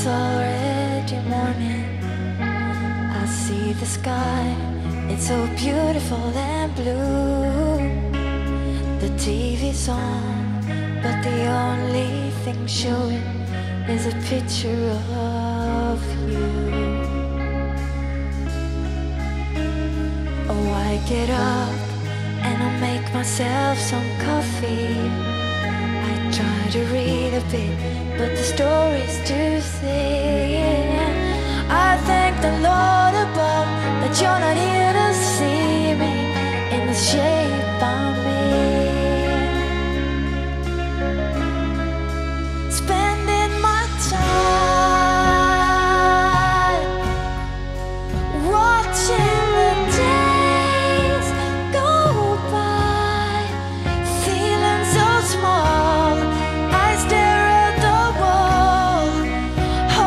It's already morning. I see the sky, it's so beautiful and blue. The TV's on, but the only thing showing is a picture of you. Oh, I get up and I make myself some coffee. I try to read a bit, but the story's too thin. I thank the Lord above that you're not here to see me in the shape I'm in. Spending my time watching the days go by, feeling so small. I stare at the wall,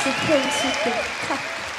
Superduper. Tack.